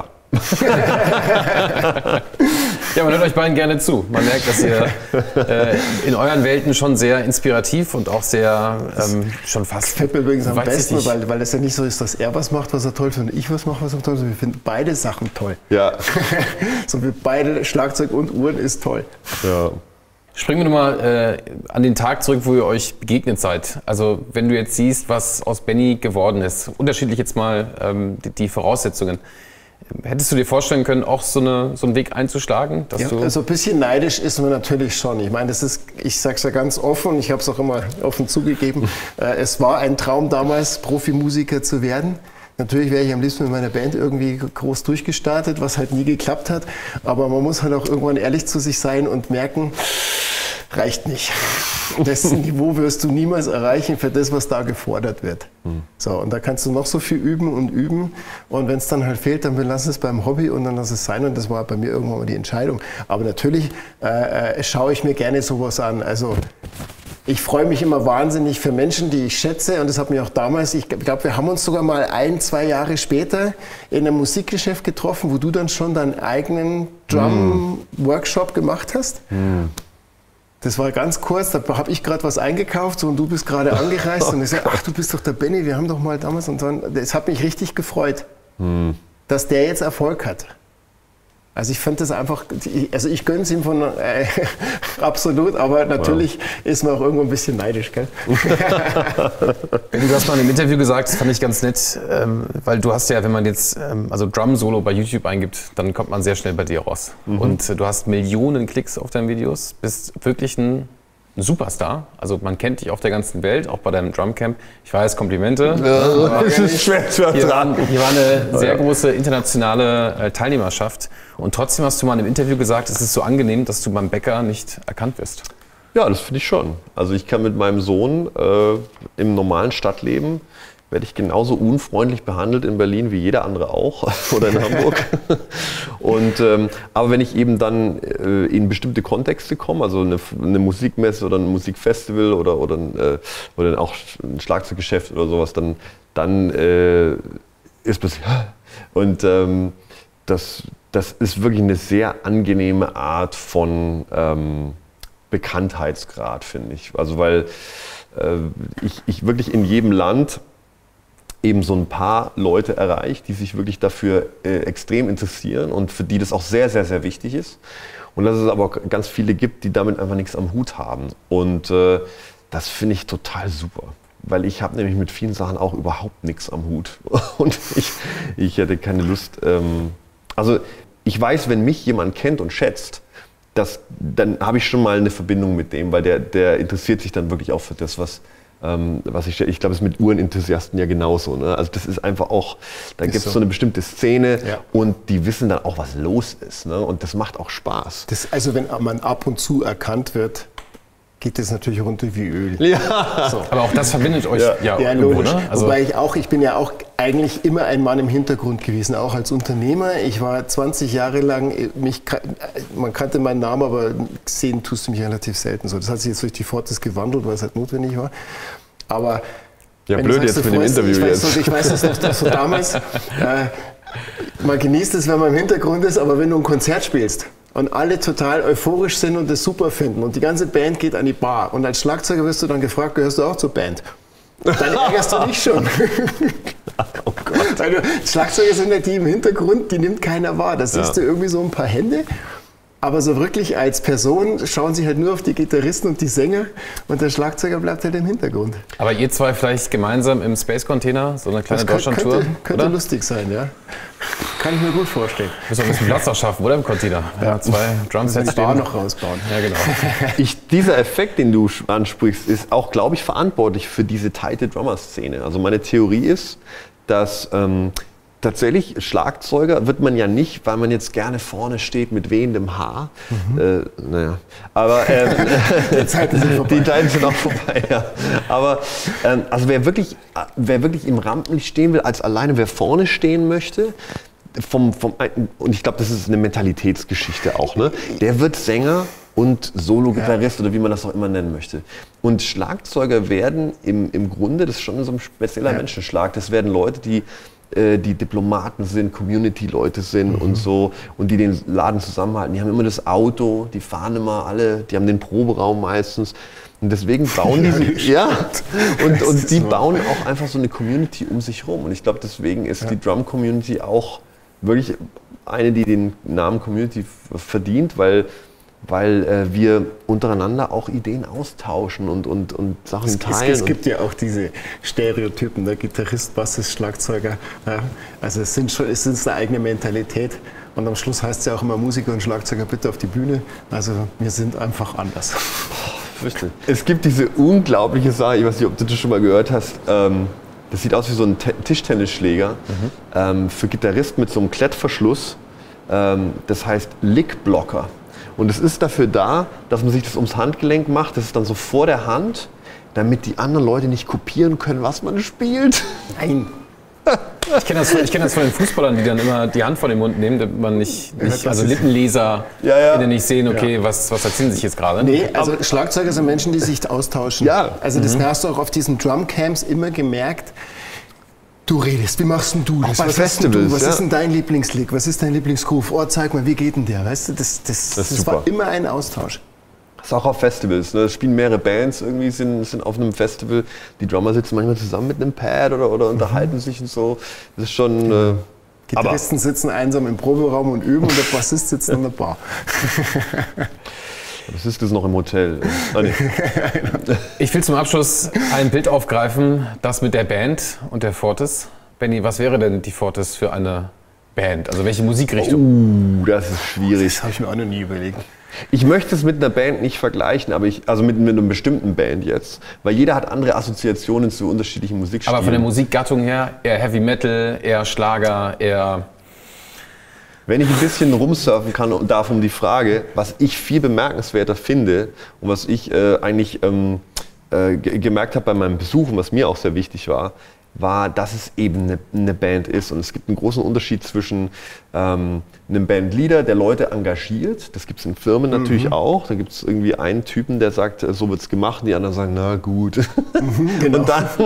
Ja, man hört euch beiden gerne zu. Man merkt, dass ihr in euren Welten schon sehr inspirativ und auch sehr schon fast. Das fällt mir übrigens am besten, weil es ja nicht so ist, dass er was macht, was er toll findet, und ich was mache, was er toll findet. Wir finden beide Sachen toll. Ja. So wie beide Schlagzeug und Uhren ist toll. Ja. Springen wir nochmal an den Tag zurück, wo ihr euch begegnet seid. Also wenn du jetzt siehst, was aus Benny geworden ist, unterschiedlich jetzt mal die Voraussetzungen. Hättest du dir vorstellen können, auch so einen Weg einzuschlagen? Dass ja, also ein bisschen neidisch ist man natürlich schon. Ich meine, ich sage es ja ganz offen, ich habe es auch immer offen zugegeben, es war ein Traum damals, Profimusiker zu werden. Natürlich wäre ich am liebsten mit meiner Band irgendwie groß durchgestartet, was halt nie geklappt hat. Aber man muss halt auch irgendwann ehrlich zu sich sein und merken, reicht nicht. Das Niveau wirst du niemals erreichen für das, was da gefordert wird. So, und da kannst du noch so viel üben und üben. Und wenn es dann halt fehlt, dann belass es beim Hobby und dann lass es sein. Und das war bei mir irgendwann mal die Entscheidung. Aber natürlich schaue ich mir gerne sowas an. Also ich freue mich immer wahnsinnig für Menschen, die ich schätze. Und das hat mich auch damals, ich glaube, wir haben uns sogar mal 1-2 Jahre später in einem Musikgeschäft getroffen, wo du dann schon deinen eigenen Drum-Workshop gemacht hast. Das war ganz kurz, da habe ich gerade was eingekauft so, und du bist gerade angereist und ich sage, ach, du bist doch der Benny, wir haben doch mal damals und dann, das hat mich richtig gefreut, dass der jetzt Erfolg hat. Also ich fand das einfach, also ich gönne es ihm von absolut, aber natürlich ist man auch irgendwo ein bisschen neidisch, gell? Du hast mal im Interview gesagt, das fand ich ganz nett, weil du hast ja, wenn man jetzt also Drum-Solo bei YouTube eingibt, dann kommt man sehr schnell bei dir raus. Und du hast Millionen Klicks auf deinen Videos, bist wirklich ein Superstar. Also man kennt dich auf der ganzen Welt, auch bei deinem Drumcamp. Ich weiß, Komplimente. Ja, das ist schwer zu ertragen. Hier war eine sehr große internationale Teilnehmerschaft. Und trotzdem hast du mal im Interview gesagt, es ist so angenehm, dass du beim Bäcker nicht erkannt wirst. Ja, das finde ich schon. Also ich kann mit meinem Sohn im normalen Stadtleben, werde ich genauso unfreundlich behandelt in Berlin wie jeder andere auch oder in Hamburg. Und, aber wenn ich eben dann in bestimmte Kontexte komme, also eine Musikmesse oder ein Musikfestival oder auch ein Schlagzeuggeschäft oder sowas, dann ist plötzlich und das ist wirklich eine sehr angenehme Art von Bekanntheitsgrad, finde ich. Also weil ich wirklich in jedem Land eben so ein paar Leute erreicht, die sich wirklich dafür extrem interessieren und für die das auch sehr, sehr, sehr wichtig ist. Und dass es aber auch ganz viele gibt, die damit einfach nichts am Hut haben. Und das finde ich total super. Weil ich habe nämlich mit vielen Sachen auch überhaupt nichts am Hut. Und ich hätte keine Lust. Also ich weiß, wenn mich jemand kennt und schätzt, dann habe ich schon mal eine Verbindung mit dem, weil der interessiert sich dann wirklich auch für das, was ich glaube, es ist mit Uhrenenthusiasten ja genauso. Ne? Also das ist einfach auch, da gibt es so eine bestimmte Szene und die wissen dann auch, was los ist. Ne? Und das macht auch Spaß. Also wenn man ab und zu erkannt wird, geht das natürlich runter wie Öl. Ja. So. Aber auch das verbindet euch irgendwo, ne? Also wobei ich bin ja auch eigentlich immer ein Mann im Hintergrund gewesen, auch als Unternehmer. Ich war 20 Jahre lang, man kannte meinen Namen, aber sehen tust du mich relativ selten so. Das hat sich jetzt durch die Fortis gewandelt, weil es halt notwendig war. Aber ja, blöd jetzt mit dem Interview jetzt. Ich weiß das noch, dass du damals, man genießt es, wenn man im Hintergrund ist, aber wenn du ein Konzert spielst und alle total euphorisch sind und das super finden und die ganze Band geht an die Bar und als Schlagzeuger wirst du dann gefragt, gehörst du auch zur Band? Dann ärgerst du dich schon. Oh Gott. Weil Schlagzeuger sind ja die im Hintergrund, die nimmt keiner wahr. Da siehst du irgendwie so ein paar Hände. Aber so wirklich als Person schauen sie halt nur auf die Gitarristen und die Sänger und der Schlagzeuger bleibt halt im Hintergrund. Aber ihr zwei vielleicht gemeinsam im Space Container, so eine kleine Deutschland-Tour? Könnte lustig sein, ja. Kann ich mir gut vorstellen. Müssen wir ein bisschen Platz noch schaffen, oder im Container? Ja, 2 Drumsets stehen. Die Bar noch rausbauen. Ja, genau. Dieser Effekt, den du ansprichst, ist auch, glaube ich, verantwortlich für diese tighte Drummer-Szene. Also meine Theorie ist, dass tatsächlich Schlagzeuger wird man ja nicht, weil man jetzt gerne vorne steht mit wehendem Haar. Naja, aber die Zeiten sind auch vorbei. Ja. Aber also wer wirklich im Rampenlicht stehen will, als alleine wer vorne stehen möchte, und ich glaube, das ist eine Mentalitätsgeschichte auch, ne? Der wird Sänger und Solo-Gitarrist oder wie man das auch immer nennen möchte. Und Schlagzeuger werden im Grunde, das ist schon so ein spezieller Menschenschlag, das werden Leute, die Diplomaten sind, Community-Leute sind und so und die den Laden zusammenhalten. Die haben immer das Auto, die fahren immer alle, die haben den Proberaum meistens und deswegen bauen und die bauen auch einfach so eine Community um sich rum und ich glaube, deswegen ist die Drum-Community auch wirklich eine, die den Namen Community verdient, weil weil wir untereinander auch Ideen austauschen und Sachen teilen. Es gibt ja auch diese Stereotypen, der Gitarrist, Bassist, Schlagzeuger. Ja. Also es ist eine eigene Mentalität. Und am Schluss heißt es ja auch immer, Musiker und Schlagzeuger bitte auf die Bühne. Also wir sind einfach anders. Es gibt diese unglaubliche Sache, ich weiß nicht, ob du das schon mal gehört hast, das sieht aus wie so ein Tischtennisschläger für Gitarristen mit so einem Klettverschluss. Das heißt Lickblocker. Und es ist dafür da, dass man sich das ums Handgelenk macht. Das ist dann so vor der Hand, damit die anderen Leute nicht kopieren können, was man spielt. Nein. Ich kenne das von den Fußballern, die dann immer die Hand vor den Mund nehmen, damit man nicht also Lippenleser nicht sehen, okay, was erzählen sich jetzt gerade. Nee, also Schlagzeuger sind Menschen, die sich austauschen. Ja. Also das hast du auch auf diesen Drumcamps immer gemerkt. Du redest, wie machst denn du das? Was ist denn dein Lieblingslick? Was ist dein Lieblingsgroove? Oh, zeig mal, wie geht denn der? Weißt du, das war immer ein Austausch. Das ist auch auf Festivals. Ne? Es spielen mehrere Bands, irgendwie sind auf einem Festival. Die Drummer sitzen manchmal zusammen mit einem Pad oder unterhalten sich und so. Das ist schon... Gitarristen sitzen einsam im Proberaum und üben und der Bassist sitzt an der Bar. Was ist das noch im Hotel? Ich will zum Abschluss ein Bild aufgreifen, das mit der Band und der Fortis. Benni, was wäre denn die Fortis für eine Band? Also welche Musikrichtung? Das ist schwierig. Das habe ich mir auch noch nie überlegt. Ich möchte es mit einer Band nicht vergleichen, aber also mit einer bestimmten Band jetzt. Weil jeder hat andere Assoziationen zu unterschiedlichen Musikstilen. Aber von der Musikgattung her eher Heavy Metal, eher Schlager, eher... Wenn ich ein bisschen rumsurfen kann und darf um die Frage, was ich viel bemerkenswerter finde und was ich eigentlich gemerkt habe bei meinem Besuch und was mir auch sehr wichtig war, dass es eben eine Band ist. Und es gibt einen großen Unterschied zwischen einem Bandleader, der Leute engagiert. Das gibt es in Firmen natürlich auch. Da gibt es irgendwie einen Typen, der sagt, so wird's gemacht. Und die anderen sagen, na gut. Genau.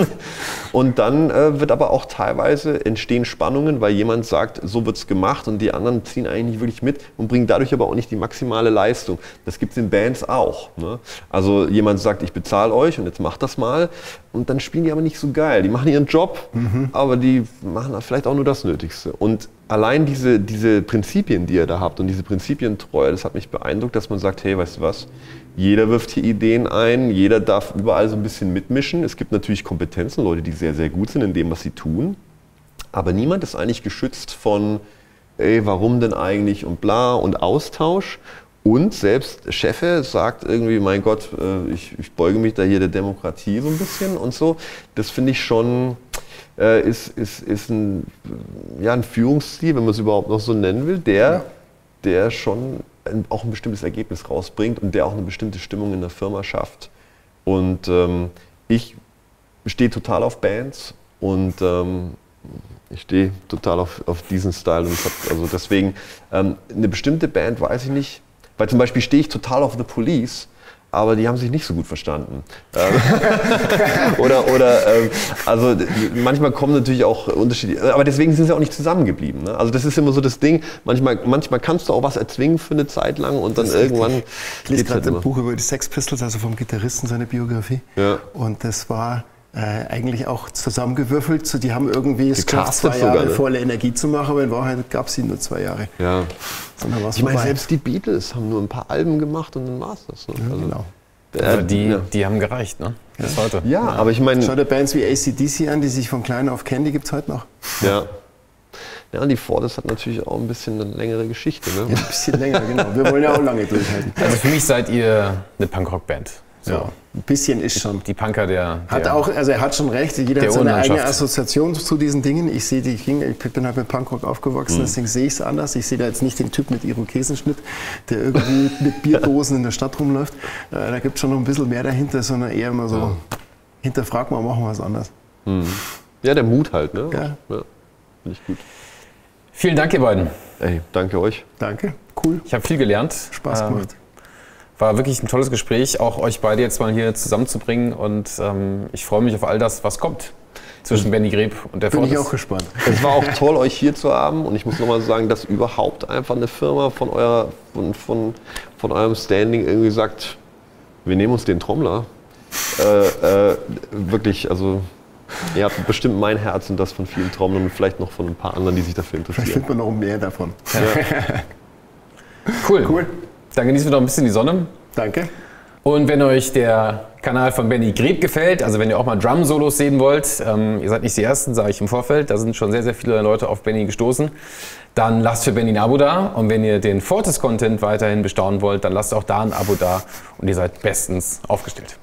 Und dann wird aber auch teilweise entstehen Spannungen, weil jemand sagt, so wird's gemacht. Und die anderen ziehen eigentlich nicht wirklich mit und bringen dadurch aber auch nicht die maximale Leistung. Das gibt es in Bands auch. Ne? Also jemand sagt, ich bezahle euch und jetzt macht das mal. Und dann spielen die aber nicht so geil. Die machen ihren Job, aber die machen vielleicht auch nur das Nötigste. Und allein diese Prinzipien, die ihr da habt und diese Prinzipientreue, das hat mich beeindruckt, dass man sagt, hey, weißt du was, jeder wirft hier Ideen ein, jeder darf überall so ein bisschen mitmischen. Es gibt natürlich Kompetenzen, Leute, die sehr, sehr gut sind in dem, was sie tun. Aber niemand ist eigentlich geschützt von, ey, warum denn eigentlich und bla und Austausch. Und selbst Chefe sagt irgendwie, mein Gott, ich beuge mich da hier der Demokratie so ein bisschen und so. Das finde ich schon, ist ein Führungsstil, wenn man es überhaupt noch so nennen will, der schon auch ein bestimmtes Ergebnis rausbringt und der auch eine bestimmte Stimmung in der Firma schafft. Und ich stehe total auf Bands und ich stehe total auf diesen Style. Und also deswegen, eine bestimmte Band weiß ich nicht. Weil zum Beispiel stehe ich total auf The Police, aber die haben sich nicht so gut verstanden. Also manchmal kommen natürlich auch Unterschiede, aber deswegen sind sie auch nicht zusammengeblieben. Ne? Also das ist immer so das Ding, manchmal kannst du auch was erzwingen für eine Zeit lang und dann irgendwann... Ich lese gerade ein Buch über die Sex Pistols, also vom Gitarristen, seine Biografie. Ja. Und das war... eigentlich auch zusammengewürfelt. Die haben irgendwie es geschafft, 2 Jahre volle Energie zu machen, aber in Wahrheit gab es sie nur 2 Jahre. Ja. Ich meine, selbst die Beatles haben nur ein paar Alben gemacht und dann war es das. Ne? Ja, also, genau. Die haben gereicht, ne? Bis heute. Ja, aber ich meine... Schau dir Bands wie AC/DC an, die sich von klein auf kennen, die gibt es heute noch. Ja. Ja, und die Fortis hat natürlich auch ein bisschen eine längere Geschichte. Ne? Ja, ein bisschen länger, genau. Wir wollen ja auch lange durchhalten. Also für mich seid ihr eine Punkrock-Band. So. Ja, ein bisschen ist schon. Die Punker er hat schon recht, jeder hat seine eigene Assoziation zu diesen Dingen. Ich bin halt mit Punkrock aufgewachsen, deswegen sehe ich es anders. Ich sehe da jetzt nicht den Typ mit Irokesenschnitt, der irgendwie mit Bierdosen in der Stadt rumläuft. Da gibt es schon noch ein bisschen mehr dahinter, sondern eher immer so, hinterfrag mal, machen wir was anders. Ja, der Mut halt, ne? Ja. Finde ich gut. Vielen Dank, ihr beiden. Ey, danke euch. Danke, cool. Ich habe viel gelernt. Spaß gemacht. War wirklich ein tolles Gespräch, auch euch beide jetzt mal hier zusammenzubringen und ich freue mich auf all das, was kommt zwischen Benni Greb und der Fortis. Bin ich auch gespannt. Es war auch toll, euch hier zu haben und ich muss nochmal sagen, dass überhaupt einfach eine Firma von eurem Standing irgendwie sagt, wir nehmen uns den Trommler. Wirklich, also ihr habt bestimmt mein Herz und das von vielen Trommlern und vielleicht noch von ein paar anderen, die sich dafür interessieren. Vielleicht findet man noch mehr davon. Ja. Cool. Dann genießen wir noch ein bisschen die Sonne. Danke. Und wenn euch der Kanal von Benny Greb gefällt, also wenn ihr auch mal Drum-Solos sehen wollt, ihr seid nicht die Ersten, sage ich im Vorfeld, da sind schon sehr, sehr viele Leute auf Benny gestoßen, dann lasst für Benny ein Abo da. Und wenn ihr den Fortis-Content weiterhin bestaunen wollt, dann lasst auch da ein Abo da und ihr seid bestens aufgestellt.